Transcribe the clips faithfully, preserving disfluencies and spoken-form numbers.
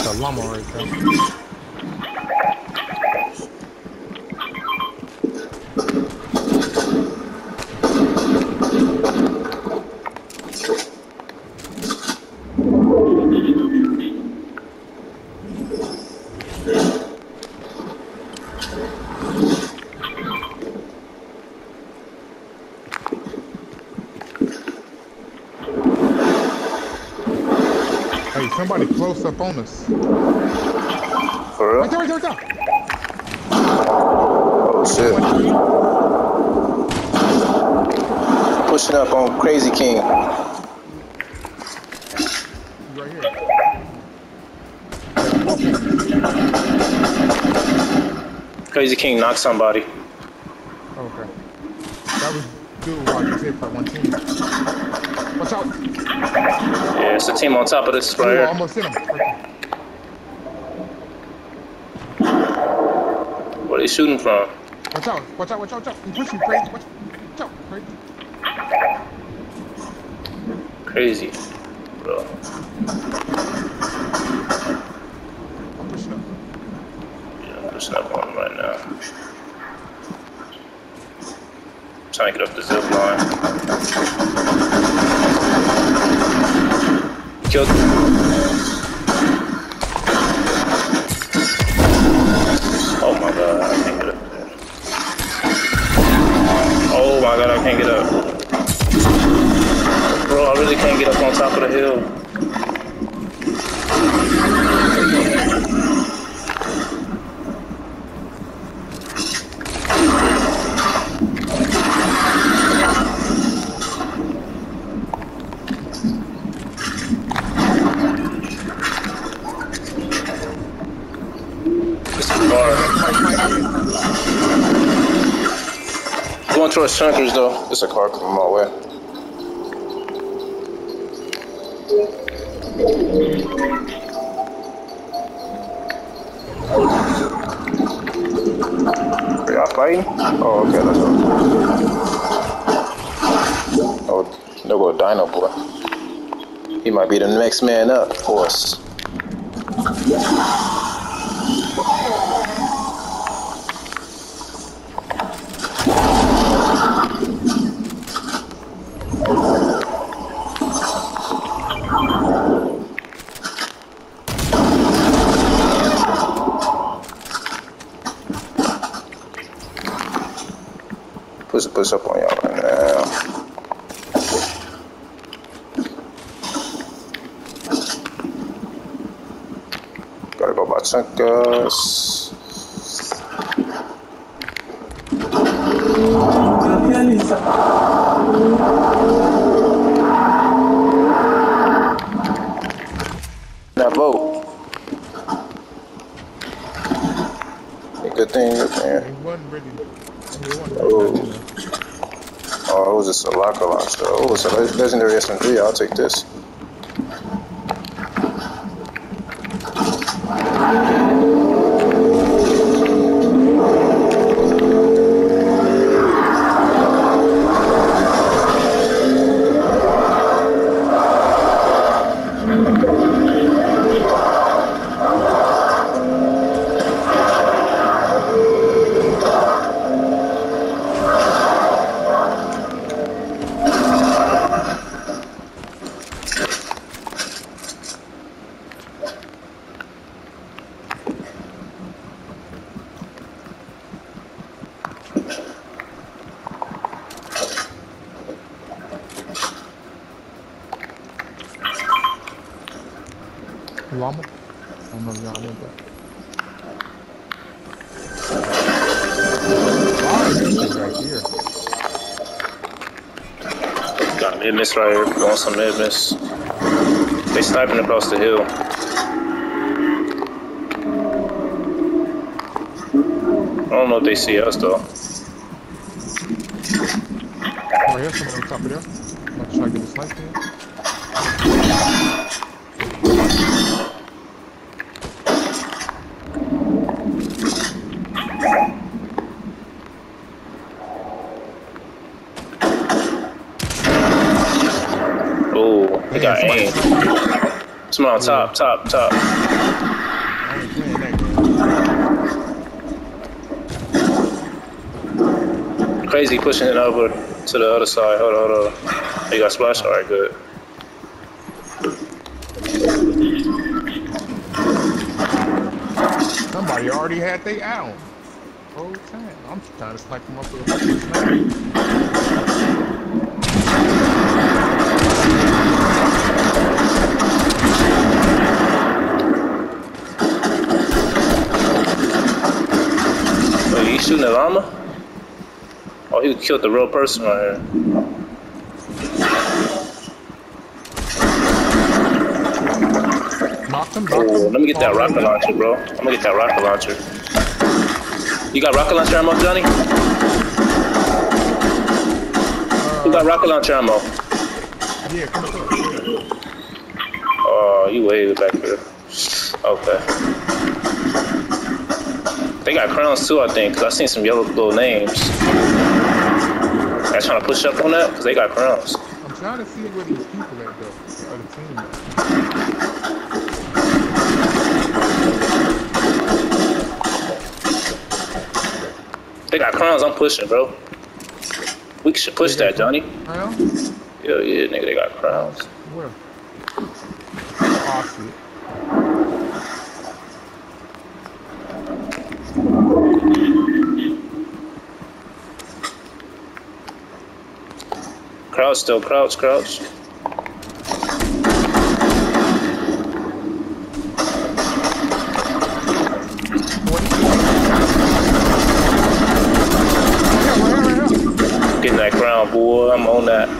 a llama right there. Hey, somebody close up on us. For real? Right there, right there, right there. Oh shit. Pushing up on Crazy King. He's right here. Crazy King knocked somebody. Oh, okay. That was dude who I just hit for one team. Watch out. Yeah, it's a team on top of this right Ooh, I here. almost hit him. Where are they shooting from? Watch out, watch out, watch out, watch out. He pushed you, Crazy. Watch, watch out, Crazy. Crazy, bro. I'm pushing up. Yeah, I'm pushing up on him right now. Trying to get up the zip line. Killed him. Oh my god, I can't get up there. Oh my god, I can't get up. Bro, I really can't get up on top of the hill. Going towards Chunkers though. It's a car coming my way. Are y'all fighting? Oh, okay, let's go. Oh, there go Dino Boy. He might be the next man up for us. Push push up on y'all right now. Gotta go by Chunkers. That boat. Good thing, good thing. He wasn't ready. He wasn't ready. Oh. Oh, it was just a locker launcher. Oh, it's a legendary S M G. I'll take this. Llama? I don't know if y'all want that. Why is this back here? Got mid miss right here. Going some mid miss. They sniping across the hill. I don't know if they see us though. Right here, someone on top of there. I'm about to try to get a snipe here. Oh, he got aim. Small, Yeah. top, top, top. I ain't playing that game. Crazy pushing it over to the other side. Hold on, hold on. Oh, you got splash? Alright, good. Somebody already had they out. Whole time. I'm trying to snipe them up with a fucking sniper. Wait, he shooting the llama? Oh, he killed the real person right here. Knocked him, knocked Oh, him. let me get that rocket launcher, bro. I'm gonna get that rocket launcher. You got rocket launcher ammo, Johnny? You got rocket launcher ammo. Yeah, come on. Oh, you way back there. Okay. They got crowns too, I think, because I seen some yellow little names. I'm trying to push up on that, because they got crowns. I'm trying to see where these people at, though. The other team. They got crowns, I'm pushing, bro. We should push that, Johnny. Crowns? Yeah, yeah, nigga, they got crowns. Where? Oh, shit. Crouch still, crouch, crouch. Getting that crown, boy. I'm on that.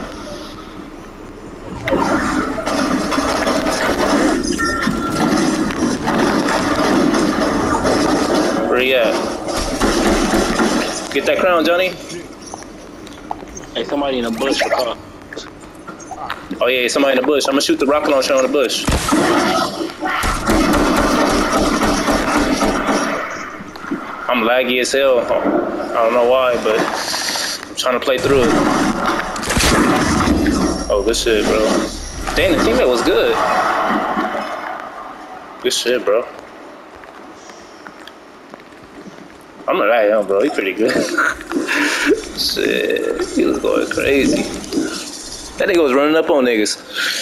Where he at? Get that crown, Johnny. Hey, somebody in the bush. Uh, Oh yeah, somebody in the bush. I'm gonna shoot the rocket launcher on the bush. I'm laggy as hell. I don't know why, but I'm trying to play through it. Oh, good shit, bro. Dang, the teammate was good. Good shit, bro. I'm not at him, bro. He pretty good. Shit, he was going crazy. That nigga was running up on niggas.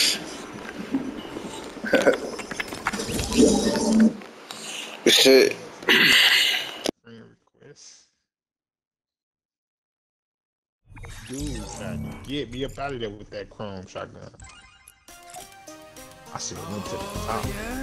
Good shit. Friend request. Dude, trying to get me up out of there with that chrome shotgun. I should have went to the top.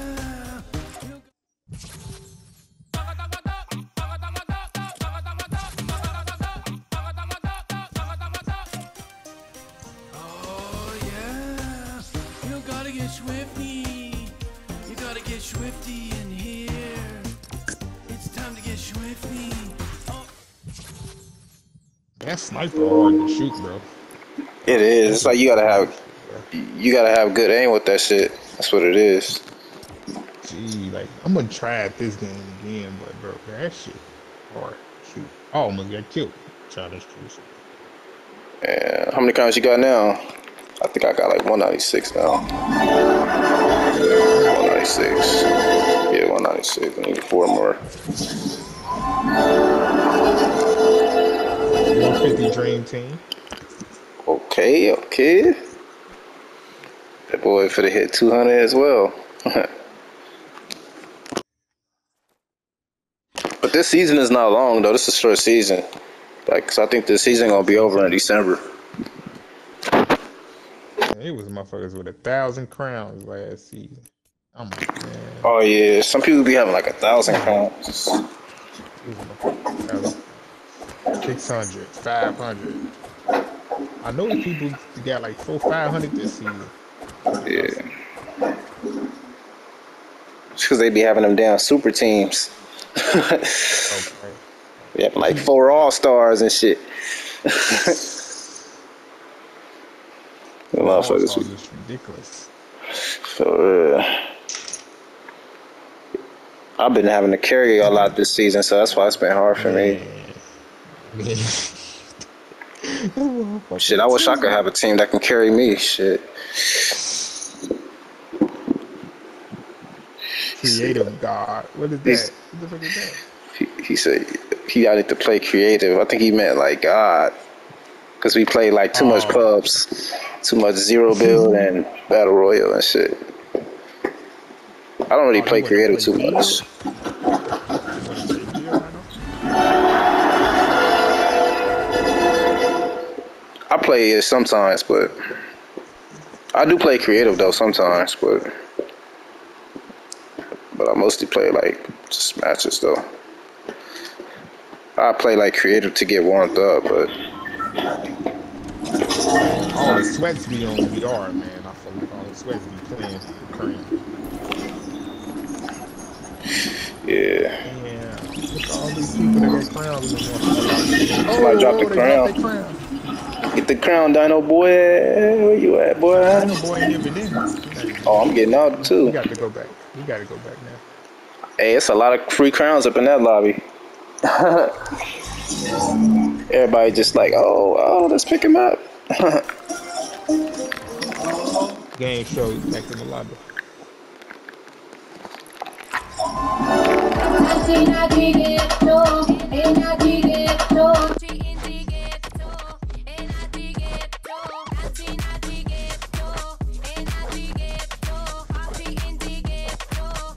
Swifty, you gotta get Swifty in here. It's time to get Swifty. Oh. That sniper hard to shoot, bro. It is. It's like you gotta have, you gotta have good aim with that shit. That's what it is. Gee, like I'm gonna try it this game again, but bro, that shit hard to shoot. Oh, I'm gonna get killed. Trying to shoot. Yeah. How many counts you got now? I think I got like one ninety-six now. one ninety-six. Yeah, one ninety-six. I need four more. one fifty Dream Team. Okay, okay. That boy finna hit two hundred as well. But this season is not long though. This is a short season. Like, cause I think this season gonna be over in December. It was motherfuckers with a thousand crowns last season. I'm like, man. Oh yeah, some people be having like a thousand crowns. six hundred, five hundred. I know the people got like four, five hundred this season. Yeah. It's cause they be having them damn super teams. Okay. Yeah, like four all stars and shit. The motherfuckers is ridiculous. So, uh, I've been having to carry a lot this season, so that's why it's been hard for me. Man. Shit, I wish I could have a team that can carry me. Shit. Creative God. What is He's- that? What the fuck is that? He, he said he got it to play creative. I think he meant like God, because we play like too much Oh. pubs, too much zero build and battle royale and shit. I don't really Oh, play you wanna creative play too much. field? You wanna play field, I know? I play it sometimes, but I do play creative though sometimes, but but I mostly play like just matches though. I play like creative to get warmed up, but All the sweats be on V R, man. I feel like all the sweats be playing the current. yeah. Yeah. Look at all these people that got crowns in the motherfucker. Somebody Oh, dropped the oh, they dropped their crown. crown. Get the crown, Dino boy. Where you at, boy? Dino boy ain't even in here. He not even Oh, in I'm getting out here. We too. got to go back. We got to go back now. Hey, it's a lot of free crowns up in that lobby. Everybody just like, oh, oh, let's pick him up. Game show back in the lobby. I can't get it, no.